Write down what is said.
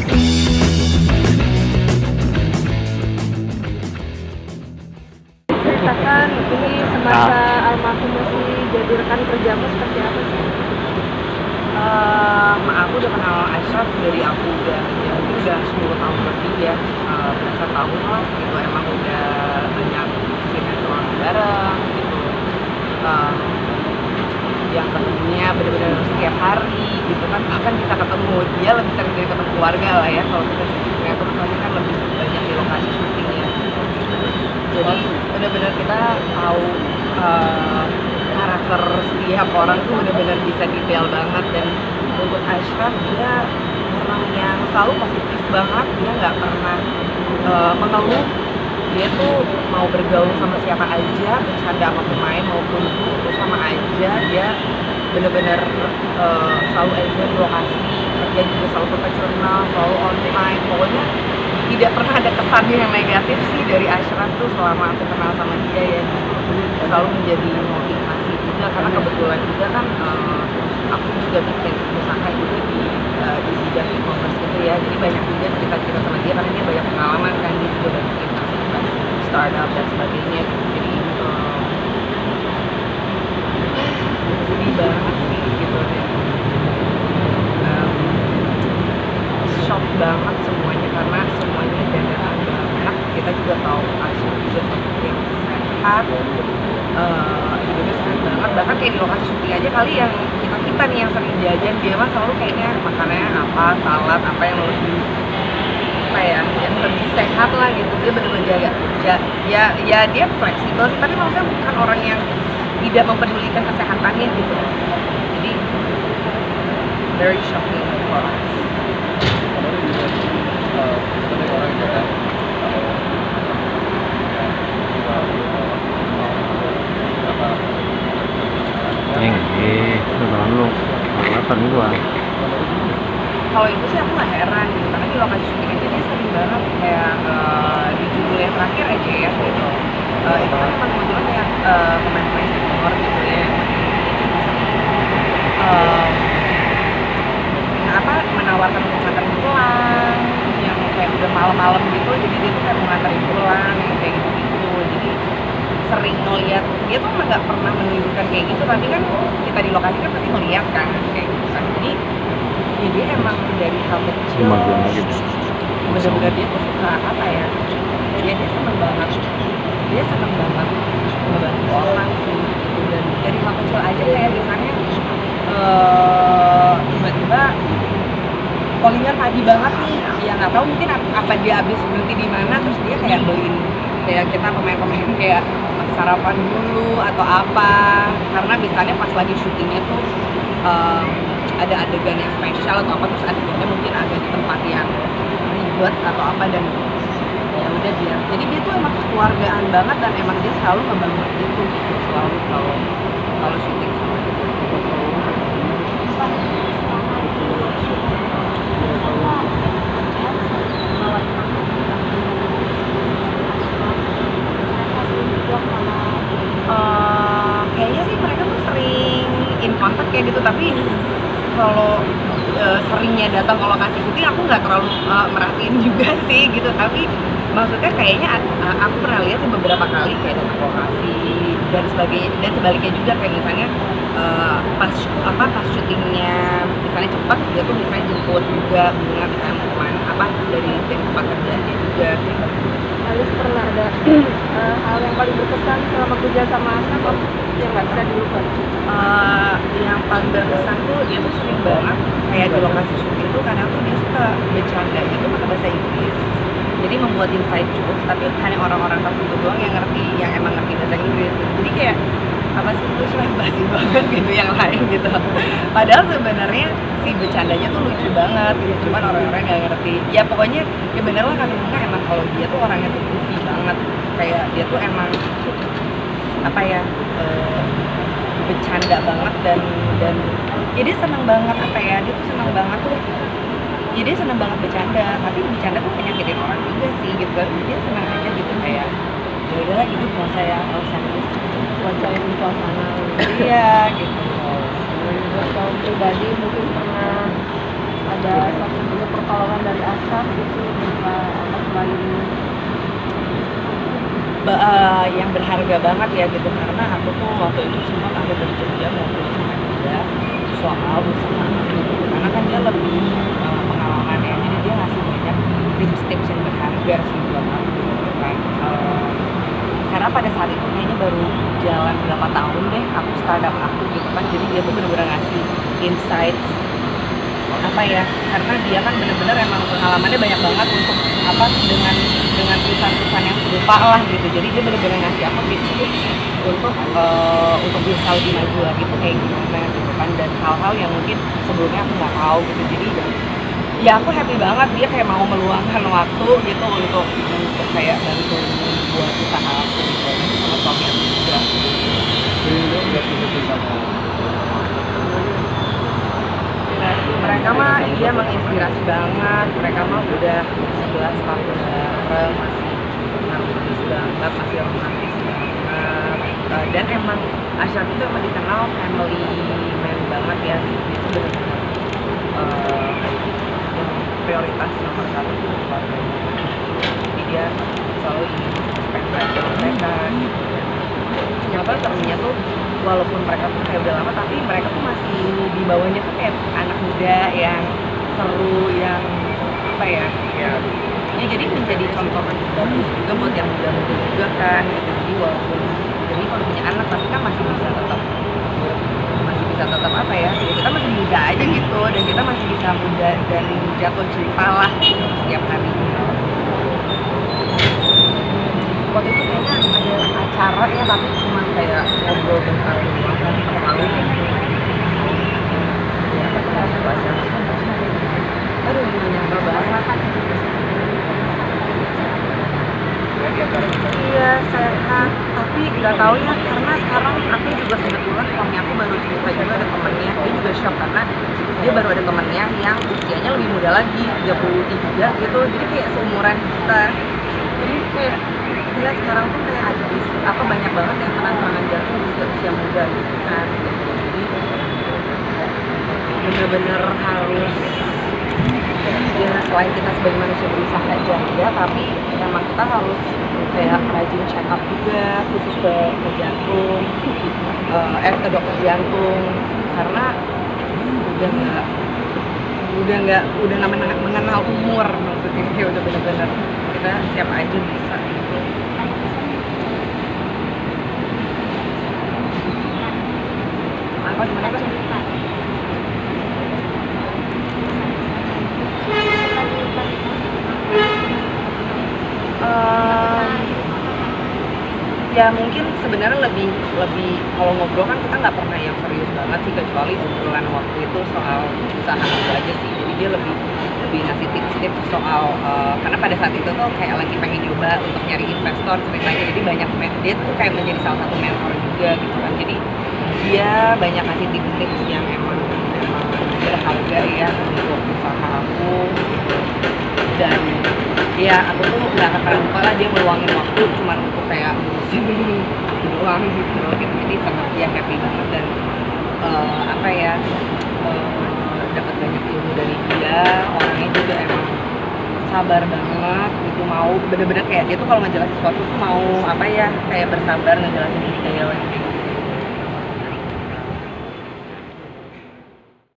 Ceritakan ini semasa almarhum masih jadi rekan kerjamu seperti apa sih? Aku udah kenal Ashraf dari aku udah ya mungkin udah 10 tahun lebih ya, belasan tahun lah gitu. Emang udah banyak sinetron bareng gitu, yang ketemunya bener-bener setiap hari gitu kan, bahkan bisa ketemu dia lebih sering dari ketemu keluarga lah ya. Kalau kita syuting sinetron pasti kan lebih banyak di lokasi syuting ya, jadi bener-bener kita tahu karakter setiap orang tuh bener-bener bisa detail banget. Dan untuk Ashraf, dia orang yang selalu positif banget, dia nggak pernah mengeluh. Dia tuh mau bergaul sama siapa aja, bercanda sama pemain maupun kru itu sama aja. Dia bener-bener selalu enjoy di lokasi, kerja juga selalu profesional, selalu on time. Pokoknya tidak pernah ada kesan yang negatif sih dari Ashraf tuh selama aku kenal sama dia ya. Selalu menjadi motivasi juga, karena kebetulan juga kan aku juga bikin usaha juga di bidang e-commerce gitu ya. Jadi banyak juga cerita-cerita sama dia karena dia banyak pengalaman kan, dia juga udah bikin startup dan sebagainya gitu. Jadi sedih banget sih gitu deh. Shock banget semuanya karena semuanya dandanan banget. Kita juga tahu Ashraf juga sosok yang sehat, hidupnya sehat banget. Bahkan kayak di lokasi syuting aja kali yang kita nih yang sering jajan, dia mah selalu kayaknya makanannya apa, salad apa yang lebih apa ya, yang lebih sehat lah gitu. Dia bener-bener jaga ya dia fleksibel sih, tapi maksudnya bukan orang yang tidak mempedulikan kesehatannya gitu. Jadi very shocking for us. Kalau itu sih aku nggak heran gitu, karena di lokasi syuting aja dia sering banget kayak di judul yang terakhir aja ya gitu. Itu kan emang kebetulan kayak pemain-pemain senior gitu ya, menawarkan untuk nganterin pulang, yang kayak udah malam-malam gitu, jadi dia tuh kayak mau nganterin pulang yang kayak gitu-gitu. Jadi sering ngeliat dia tuh emang nggak pernah menunjukkan kayak gitu, tapi kan kita di lokasi kan pasti ngeliat kan kayak gitu kan. Jadi ya dia emang dari hal kecil bener-bener dia tuh suka apa ya, dia seneng banget membantu orang sih gitu. Dan dari hal kecil aja kayak misalnya tiba-tiba callingan pagi banget nih, ya nggak tahu mungkin apa dia habis berhenti di mana, terus dia kayak beliin kayak kita pemain-pemain kayak sarapan dulu atau apa, karena misalnya pas lagi syutingnya tuh ada adegan yang spesial atau apa, terus adegannya mungkin agak di tempat yang ribet atau apa, dan ya udah dia, jadi dia tuh emang kekeluargaan banget dan emang dia selalu ngebangun itu gitu, selalu kalau syuting sama gitu. Kayaknya sih mereka tuh sering in contact kayak gitu, tapi kalau seringnya datang ke lokasi syuting aku nggak terlalu merhatiin juga sih gitu. Tapi maksudnya kayaknya aku pernah lihat sih beberapa kali kayak datang ke lokasi dan sebagainya, dan sebaliknya juga kayak misalnya pas syutingnya misalnya cepat, dia tuh misalnya jemput juga bunga misalnya mau kemana apa dari tempat kerjanya juga gitu. Alice pernah ada hal yang paling berkesan selama kerja sama Ashraf yang nggak bisa dilupakan? Yang paling berkesan tuh dia tuh sering banget kayak di lokasi syuting tuh kadang tuh dia suka bercanda itu pakai bahasa Inggris, jadi membuat inside jokes tapi hanya orang-orang tertentu doang yang ngerti, yang emang ngerti bahasa Inggris. Jadi kayak apa sih itu basi banget gitu yang lain gitu, padahal sebenarnya si bercandanya tuh lucu banget gitu, cuman orang-orang nggak ngerti. Ya pokoknya ya bener lah, karena emang kalau dia tuh orangnya tuh goofy banget, kayak dia tuh emang apa ya, bercanda banget dan ya dia seneng banget apa ya, dia tuh seneng banget tuh, ya dia seneng banget bercanda, tapi bercanda tuh penyakitin orang juga sih gitu. Dia seneng aja gitu, kayak ya udahlah hidup nggak usah ya, nggak usah wajarin suasana. iya gitu. Kalau pribadi mungkin pernah ada satu juga pertolongan dari Ashraf Ashraf itu berupa apa selain yang berharga banget ya gitu, karena aku tuh waktu itu sempat aku berjanji ngobrol sama dia soal usaha aku gitu. Karena kan dia lebih pengalaman ya, jadi dia ngasih banyak tips-tips yang berharga sih buat aku gitu kan. Karena pada saat itu kayaknya baru jalan berapa tahun deh aku startup aku gitu kan, jadi dia tuh bener-bener ngasih insights apa ya, karena dia kan bener-bener emang pengalamannya banyak banget untuk apa dengan perusahaan-perusahaan yang serupa lah gitu. Jadi dia bener-bener ngasih aku tips-tips untuk bisa lebih maju lagi tuh kayak gimana gitu kan, dan hal-hal yang mungkin sebelumnya aku nggak tahu gitu. Jadi ya aku happy banget dia kayak mau meluangkan waktu gitu untuk kayak bantu buat usaha aku gitu sama suami aku juga. Mereka mah dia menginspirasi banget, mereka mah udah 11 tahun bareng, masih harmonis banget, masih romantis banget. Dan emang Ashraf itu emang dikenal family man banget ya, itu benar-benar yang prioritas nomor satu itu keluarganya. Jadi dia selalu ingin spend time sama mereka gitu. Ternyata serunya tuh walaupun mereka tuh kayak udah lama, tapi mereka tuh masih di bawahnya tuh kayak anak muda yang seru, yang apa ya, ya jadi menjadi contoh bagus juga buat yang muda-muda juga kan gitu. Jadi walaupun jadi kalau punya anak tapi kan masih bisa tetap apa ya, kita masih muda aja gitu, dan kita masih bisa muda dan jatuh cinta lah gitu, setiap hari. Waktu itu kayaknya ada acara ya, tapi cuma kayak ngobrol bentar doang kan, terlalu ya acara. Aduh, nggak nyangka banget. Iya, sehat, tapi nggak tahu ya, karena sekarang aku juga kebetulan suami aku baru cerita juga ada temennya, dia juga shock karena dia baru ada temennya yang usianya lebih muda lagi, 33 gitu, jadi kayak seumuran kita. Jadi kayak gila, sekarang tuh kayak ada apa banyak banget yang kena serangan jantung di usia muda gitu kan. Jadi bener-bener harus ya, selain kita sebagai manusia berusaha jaga, tapi memang kita harus kayak rajin check up juga, khusus ke jantung, ke dokter jantung, karena udah nggak mengenal umur, maksudnya ya udah bener-bener kita siap aja bisa gitu. Apa gimana Pak? Ya mungkin sebenarnya lebih kalau ngobrol kan kita nggak pernah yang serius banget sih, kecuali obrolan waktu itu soal usaha aku aja sih. Jadi dia lebih ngasih tips-tips soal karena pada saat itu tuh kayak lagi pengen nyoba untuk nyari investor ceritanya, jadi banyak dia tuh kayak menjadi salah satu mentor juga gitu kan. Jadi dia banyak ngasih tips-tips yang emang berharga ya untuk usaha aku gitu. Dan ya aku tuh nggak akan pernah lupa lah dia meluangin waktu cuma untuk kayak ngurusin aku doang gitu. Jadi sangat dia happy banget, dan apa ya, dapat banyak ilmu dari dia. Orangnya juga emang sabar banget gitu, mau bener-bener kayak dia tuh kalau ngejelasin sesuatu tuh mau apa ya, kayak bersabar ngejelasin detail